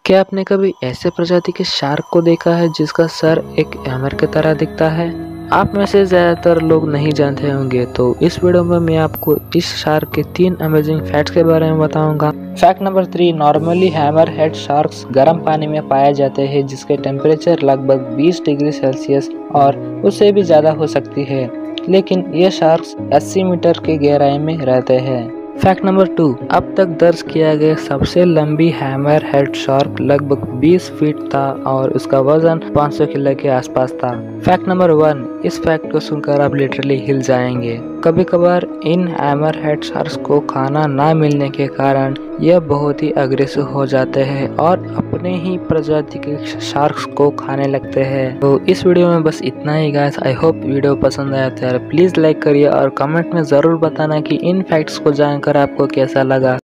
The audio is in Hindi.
क्या आपने कभी ऐसे प्रजाति के शार्क को देखा है जिसका सर एक हैमर की तरह दिखता है? आप में से ज्यादातर लोग नहीं जानते होंगे, तो इस वीडियो में मैं आपको इस शार्क के 3 अमेजिंग फैक्ट्स के बारे में बताऊंगा। Fact number 3, normally hammerhead sharks गर्म पानी में पाए जाते हैं जिसके टेम्परेचर लगभग 20 डिग्री सेल्सियस और उससे भी ज्यादा हो सकती है, लेकिन ये शार्क्स 80 मीटर की गहराई में रहते हैं। फैक्ट नंबर 2, अब तक दर्ज किया गया सबसे लंबी हैमर हेड शार्क लगभग 20 फीट था और उसका वजन 500 किलो के आसपास था। फैक्ट नंबर 1, इस फैक्ट को सुनकर आप लिटरली हिल जाएंगे। कभी कभार इन हैमर हेड शार्क्स को खाना ना मिलने के कारण यह बहुत ही अग्रेसिव हो जाते हैं और अपने ही प्रजाति के शार्क्स को खाने लगते हैं। तो इस वीडियो में बस इतना ही गाइस। आई होप वीडियो पसंद आया तो यार प्लीज लाइक करिए और कमेंट में जरूर बताना कि इन फैक्ट्स को जानकर आपको कैसा लगा।